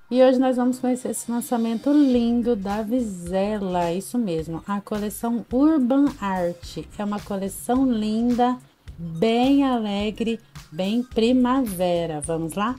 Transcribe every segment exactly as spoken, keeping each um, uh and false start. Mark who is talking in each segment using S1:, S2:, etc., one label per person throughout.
S1: E hoje nós vamos conhecer esse lançamento lindo da Vizela, isso mesmo, a coleção Urban Art. É uma coleção linda, bem alegre, bem primavera. Vamos lá?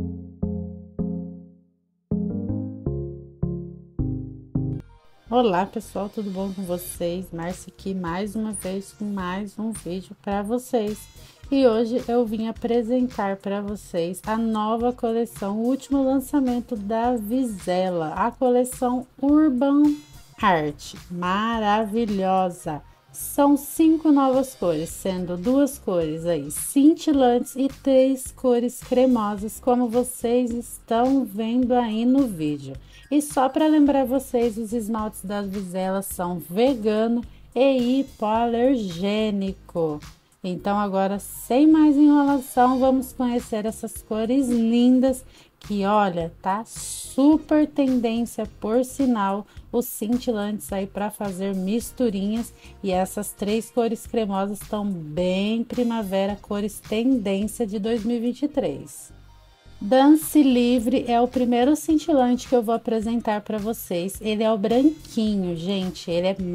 S1: Olá pessoal, tudo bom com vocês? Márcia aqui mais uma vez com mais um vídeo para vocês. E hoje eu vim apresentar para vocês a nova coleção, o último lançamento da Vizela, a coleção Urban Art. Maravilhosa! São cinco novas cores, sendo duas cores aí cintilantes e três cores cremosas, como vocês estão vendo aí no vídeo. E só para lembrar vocês, os esmaltes da Vizela são vegano e hipoalergênico. Então agora, sem mais enrolação, vamos conhecer essas cores lindas que, olha, tá super tendência, por sinal, os cintilantes aí para fazer misturinhas. E essas três cores cremosas estão bem primavera, cores tendência de dois mil e vinte e três. Dance Livre é o primeiro cintilante que eu vou apresentar para vocês. Ele é o branquinho, gente. Ele é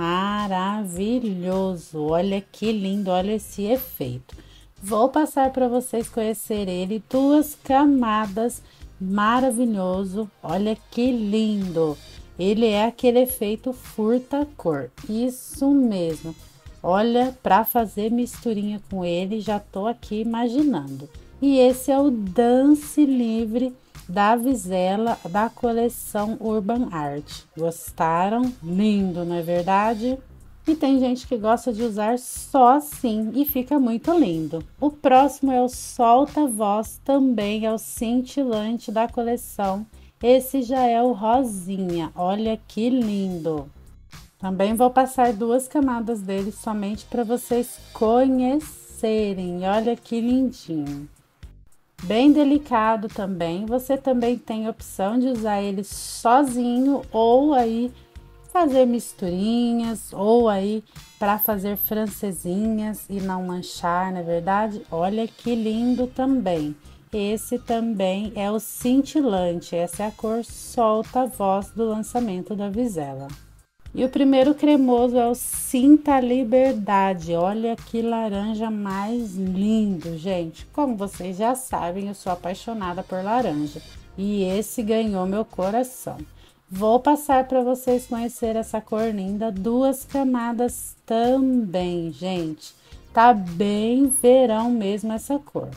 S1: maravilhoso. Olha que lindo, olha esse efeito. Vou passar para vocês conhecer ele. Duas camadas, maravilhoso. Olha que lindo. Ele é aquele efeito furta-cor. Isso mesmo. Olha, para fazer misturinha com ele, já tô aqui imaginando. E esse é o Dance Livre da Vizela, da coleção Urban Art. Gostaram? Lindo, não é verdade? E tem gente que gosta de usar só assim e fica muito lindo. O próximo é o Solta Voz, também é o cintilante da coleção. Esse já é o rosinha, olha que lindo. Também vou passar duas camadas dele somente para vocês conhecerem. Olha que lindinho. Bem delicado também. Você também tem a opção de usar ele sozinho ou aí fazer misturinhas ou aí para fazer francesinhas e não manchar, na verdade. Olha que lindo também. Esse também é o cintilante. Essa é a cor Solta Voz do lançamento da Vizela. E o primeiro cremoso é o Sinta Liberdade. Olha que laranja mais lindo, gente. Como vocês já sabem, eu sou apaixonada por laranja. E esse ganhou meu coração. Vou passar para vocês conhecer essa cor linda. Duas camadas também, gente. Tá bem verão mesmo essa cor.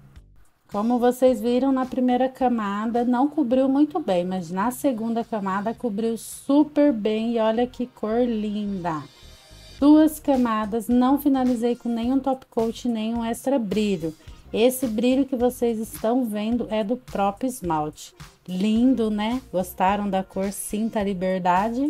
S1: Como vocês viram, na primeira camada não cobriu muito bem, mas na segunda camada cobriu super bem e olha que cor linda. Duas camadas, não finalizei com nenhum top coat, nenhum extra brilho. Esse brilho que vocês estão vendo é do próprio esmalte. Lindo, né? Gostaram da cor Sinta Liberdade?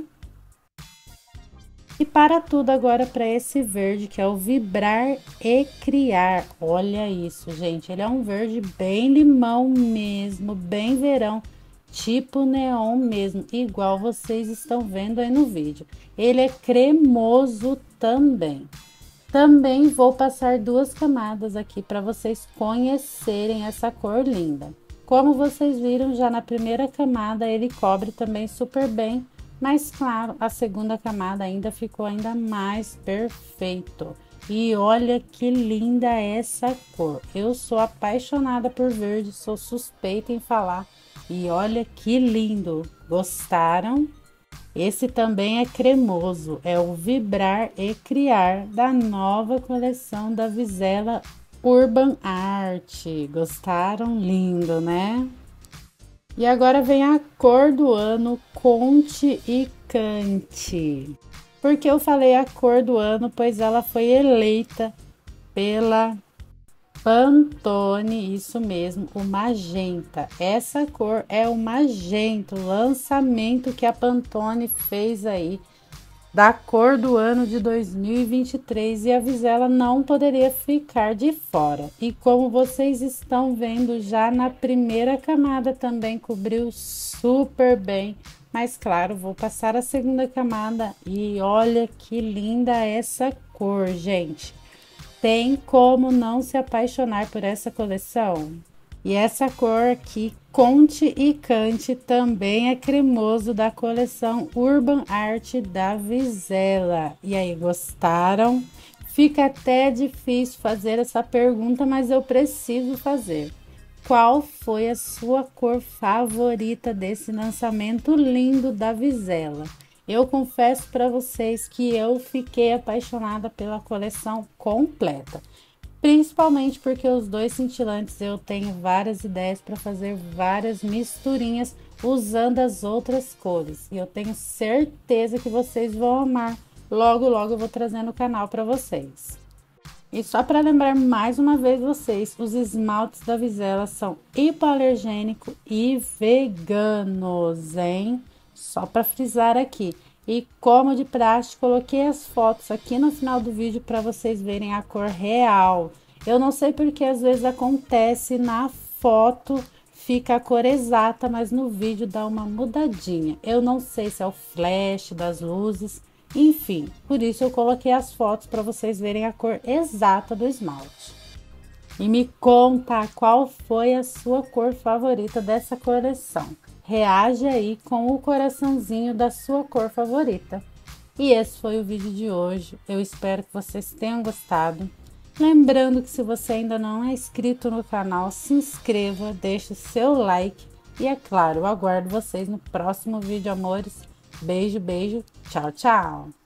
S1: E para tudo agora para esse verde que é o Vibrar e Criar. Olha isso, gente. Ele é um verde bem limão mesmo, bem verão, tipo neon mesmo, igual vocês estão vendo aí no vídeo. Ele é cremoso também. Também vou passar duas camadas aqui para vocês conhecerem essa cor linda. Como vocês viram, já na primeira camada ele cobre também super bem. Mas claro, a segunda camada ainda ficou ainda mais perfeito. E olha que linda essa cor. Eu sou apaixonada por verde, sou suspeita em falar. E olha que lindo. Gostaram? Esse também é cremoso, é o Vibrar e Criar da nova coleção da Vizela Urban Art. Gostaram? Lindo, né? E agora vem a cor do ano, Conte e Cante. Por que eu falei a cor do ano? Pois ela foi eleita pela Pantone, isso mesmo, o magenta. Essa cor é o magenta, o lançamento que a Pantone fez aí da cor do ano de dois mil e vinte e três e a Vizela não poderia ficar de fora. E como vocês estão vendo, já na primeira camada também cobriu super bem. Mas claro, vou passar a segunda camada e olha que linda essa cor, gente. Tem como não se apaixonar por essa coleção? E essa cor aqui, Conte e Cante, também é cremoso da coleção Urban Art da Vizela. E aí, gostaram? Fica até difícil fazer essa pergunta, mas eu preciso fazer. Qual foi a sua cor favorita desse lançamento lindo da Vizela? Eu confesso para vocês que eu fiquei apaixonada pela coleção completa. Principalmente porque os dois cintilantes eu tenho várias ideias para fazer várias misturinhas usando as outras cores. E eu tenho certeza que vocês vão amar. Logo, logo eu vou trazer no canal para vocês. E só para lembrar mais uma vez vocês, os esmaltes da Vizela são hipoalergênico e veganos, hein? Só para frisar aqui. E como de praxe, coloquei as fotos aqui no final do vídeo para vocês verem a cor real. Eu não sei porque às vezes acontece na foto, fica a cor exata, mas no vídeo dá uma mudadinha. Eu não sei se é o flash das luzes, enfim, por isso eu coloquei as fotos para vocês verem a cor exata do esmalte. E me conta qual foi a sua cor favorita dessa coleção. Reage aí com o coraçãozinho da sua cor favorita. E esse foi o vídeo de hoje. Eu espero que vocês tenham gostado. Lembrando que se você ainda não é inscrito no canal, se inscreva, deixe o seu like. E é claro, eu aguardo vocês no próximo vídeo, amores. Beijo, beijo. Tchau, tchau.